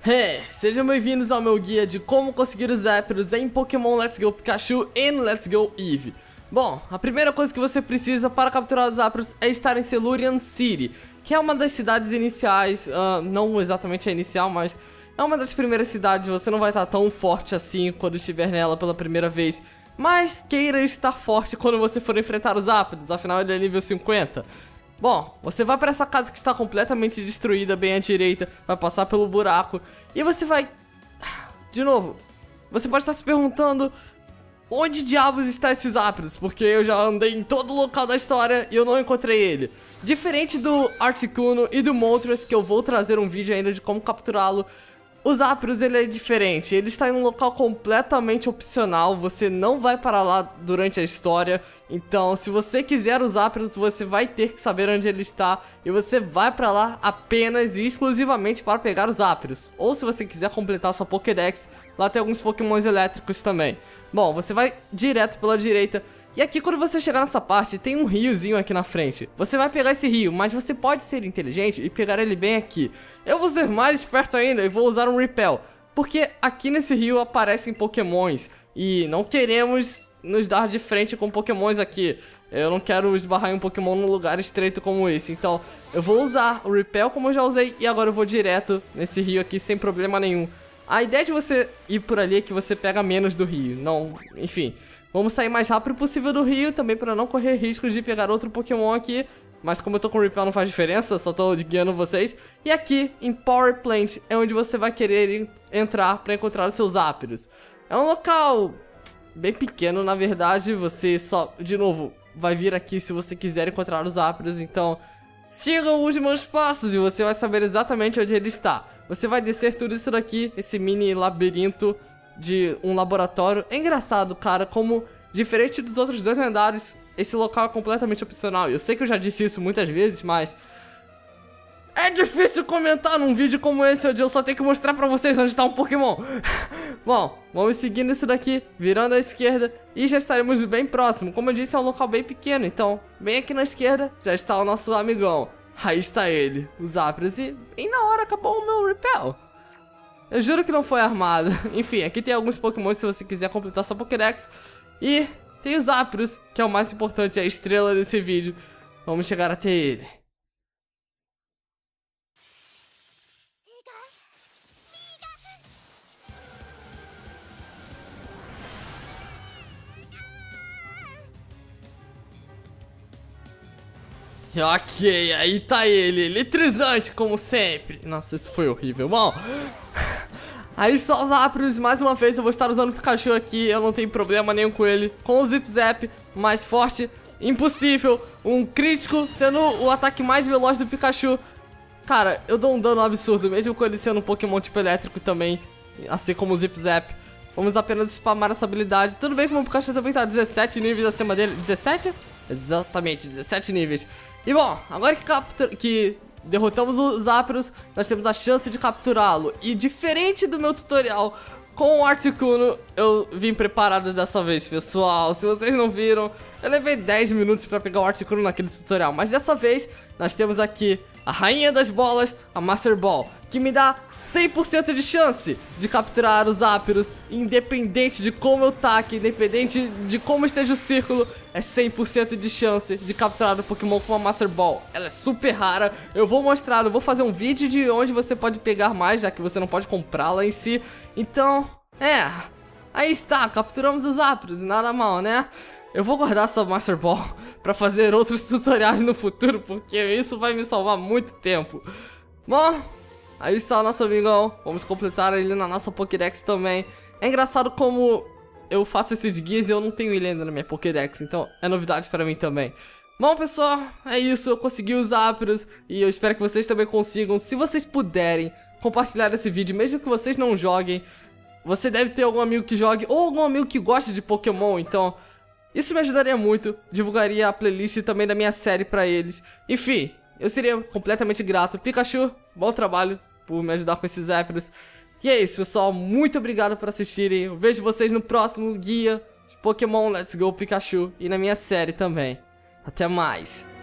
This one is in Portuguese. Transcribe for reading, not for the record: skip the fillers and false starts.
Sejam bem-vindos ao meu guia de como conseguir os Zapdos em Pokémon Let's Go Pikachu e Let's Go Eevee. Bom, a primeira coisa que você precisa para capturar os Zapdos é estar em Cerulean City, que é uma das cidades iniciais, não exatamente a inicial, mas é uma das primeiras cidades. Você não vai estar tão forte assim quando estiver nela pela primeira vez, mas queira estar forte quando você for enfrentar os Zapdos, afinal ele é nível 50. Bom, você vai para essa casa que está completamente destruída, bem à direita, vai passar pelo buraco e você vai... De novo, você pode estar se perguntando onde diabos está esses Zapdos, porque eu já andei em todo local da história e eu não encontrei ele. Diferente do Articuno e do Moltres, que eu vou trazer um vídeo ainda de como capturá-lo, o Zapdos ele é diferente, ele está em um local completamente opcional, você não vai para lá durante a história. Então, se você quiser os Zapdos, você vai ter que saber onde ele está e você vai pra lá apenas e exclusivamente para pegar os Zapdos. Ou se você quiser completar sua Pokédex, lá tem alguns Pokémons elétricos também. Bom, você vai direto pela direita e aqui quando você chegar nessa parte tem um riozinho aqui na frente. Você vai pegar esse rio, mas você pode ser inteligente e pegar ele bem aqui. Eu vou ser mais esperto ainda e vou usar um Repel, porque aqui nesse rio aparecem Pokémons e não queremos nos dar de frente com Pokémons aqui. Eu não quero esbarrar em um Pokémon num lugar estreito como esse. Então eu vou usar o Repel como eu já usei e agora eu vou direto nesse rio aqui sem problema nenhum. A ideia de você ir por ali é que você pega menos do rio. Não, enfim, vamos sair mais rápido possível do rio também para não correr riscos de pegar outro Pokémon aqui. Mas como eu tô com o Repel não faz diferença, só tô guiando vocês. E aqui em Power Plant é onde você vai querer entrar para encontrar os seus Zapdos. É um local bem pequeno, na verdade. Você só, de novo, vai vir aqui se você quiser encontrar os Zapdos. Então, sigam os meus passos e você vai saber exatamente onde ele está. Você vai descer tudo isso daqui, esse mini labirinto de um laboratório. É engraçado, cara, como diferente dos outros dois lendários, esse local é completamente opcional. Eu sei que eu já disse isso muitas vezes, mas é difícil comentar num vídeo como esse, onde eu só tenho que mostrar pra vocês onde está um Pokémon. Bom, vamos seguindo isso daqui, virando à esquerda e já estaremos bem próximo. Como eu disse, é um local bem pequeno, então bem aqui na esquerda já está o nosso amigão. Aí está ele, os Zapdos, e bem na hora acabou o meu Repel. Eu juro que não foi armado. Enfim, aqui tem alguns Pokémon se você quiser completar sua Pokédex. E tem os Zapdos, que é o mais importante, é a estrela desse vídeo. Vamos chegar até ele. Ok, aí tá ele, eletrizante como sempre. Nossa, isso foi horrível. Bom, aí só os Zapdos, mais uma vez eu vou estar usando o Pikachu aqui. Eu não tenho problema nenhum com ele. Com o Zip Zap, mais forte, impossível. Um crítico, sendo o ataque mais veloz do Pikachu. Cara, eu dou um dano absurdo, mesmo com ele sendo um Pokémon tipo elétrico também, assim como o Zip Zap. Vamos apenas spamar essa habilidade. Tudo bem que o meu Pikachu também tá 17 níveis acima dele. 17? Exatamente, 17 níveis. E bom, agora que derrotamos os Zapdos, nós temos a chance de capturá-lo. E diferente do meu tutorial com o Articuno, eu vim preparado dessa vez, pessoal. Se vocês não viram, eu levei 10 minutos pra pegar o Articuno naquele tutorial. Mas dessa vez, nós temos aqui a rainha das bolas, a Master Ball, que me dá 100% de chance de capturar os Zapdos, independente de como eu taque, independente de como esteja o círculo, é 100% de chance de capturar o Pokémon com a Master Ball. Ela é super rara, eu vou mostrar, eu vou fazer um vídeo de onde você pode pegar mais, já que você não pode comprá-la em si. Então, aí está, capturamos os Zapdos, nada mal, né? Eu vou guardar essa Master Ball pra fazer outros tutoriais no futuro, porque isso vai me salvar muito tempo. Bom, aí está o nosso amigão. Vamos completar ele na nossa Pokédex também. É engraçado como eu faço esses guias e eu não tenho ele ainda na minha Pokédex, então é novidade pra mim também. Bom, pessoal, é isso. Eu consegui os Zapdos e eu espero que vocês também consigam. Se vocês puderem compartilhar esse vídeo, mesmo que vocês não joguem, você deve ter algum amigo que jogue ou algum amigo que goste de Pokémon, então isso me ajudaria muito, divulgaria a playlist também da minha série pra eles. Enfim, eu seria completamente grato. Pikachu, bom trabalho por me ajudar com esses Zapdos. E é isso, pessoal, muito obrigado por assistirem. Eu vejo vocês no próximo guia de Pokémon Let's Go Pikachu e na minha série também. Até mais!